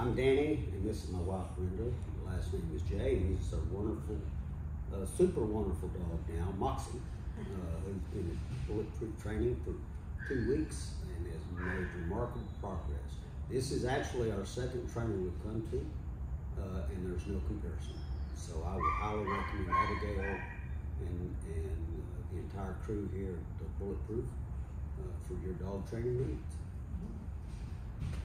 I'm Danny, and this is my wife Brenda. The last name is Jay, and he's a wonderful, super wonderful dog now, Moxie, who's been in bulletproof training for 2 weeks and has made remarkable progress. This is actually our second trainer we've come to, and there's no comparison. So I would highly recommend Abigail and the entire crew here at Bulletproof for your dog training needs.